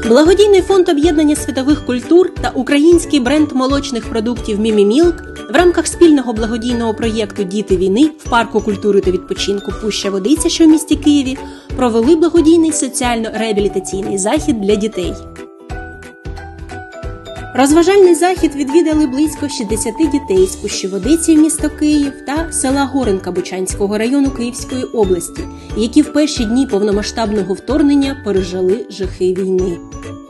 Благодійний фонд об'єднання світових культур та український бренд молочних продуктів Мімі Мілк в рамках спільного благодійного проєкту «Діти війни» в парку культури та відпочинку «Пуща Водиця», що в місті Києві, провели благодійний соціально-реабілітаційний захід для дітей. Розважальний захід відвідали близько 60 дітей з Пущі Водиці в місто Київ та села Горинка Бучанського району Київської області, які в перші дні повномасштабного вторгнення пережили жахи війни.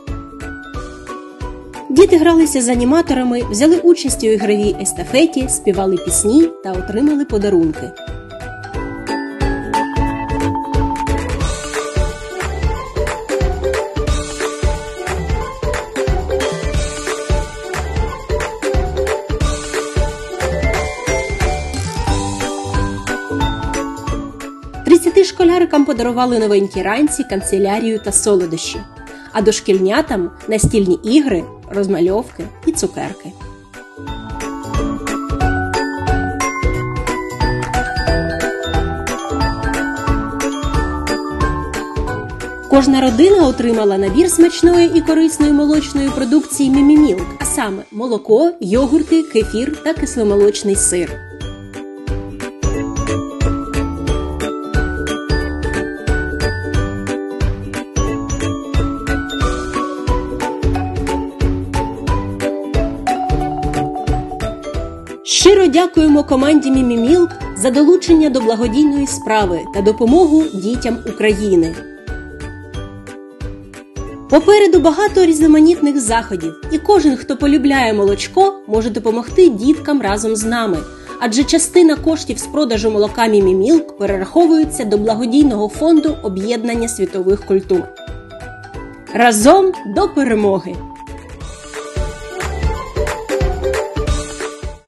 Діти гралися з аніматорами, взяли участь у ігровій естафеті, співали пісні та отримали подарунки. Школярикам подарували новенькі ранці, канцелярію та солодощі, а дошкільнятам – настільні ігри, розмальовки і цукерки. Кожна родина отримала набір смачної і корисної молочної продукції Мімі Мілк, а саме молоко, йогурти, кефір та кисломолочний сир. Щиро дякуємо команді Мімі Мілк за долучення до благодійної справи та допомогу дітям України. Попереду багато різноманітних заходів, і кожен, хто полюбляє молочко, може допомогти діткам разом з нами, адже частина коштів з продажу молока Мімі Мілк перераховується до благодійного фонду об'єднання світових культур. Разом до перемоги!